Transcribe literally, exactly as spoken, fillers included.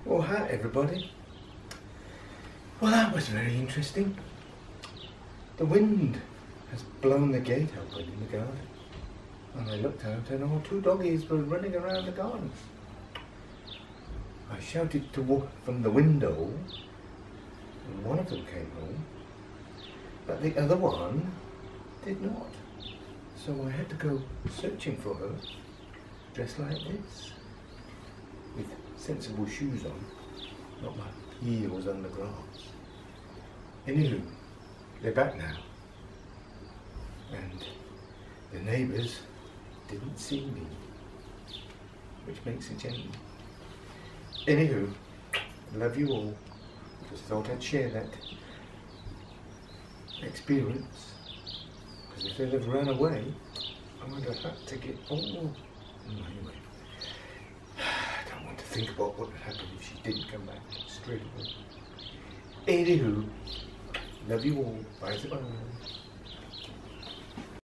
Well, hi everybody. Well, that was very interesting. The wind has blown the gate open in the garden. And I looked out and all two doggies were running around the garden. I shouted to walk from the window and one of them came home, but the other one did not. So I had to go searching for her, dressed like this, with sensible shoes on, not my heels on the grass. Anywho, they're back now, and the neighbours didn't see me, which makes a change. Anywho, love you all. Just thought I'd share that experience, because if they'd have run away, I would have had to get all. Anyway, I don't want to think about what would happen if she didn't come back straight away. Anywho, love you all. Bye bye.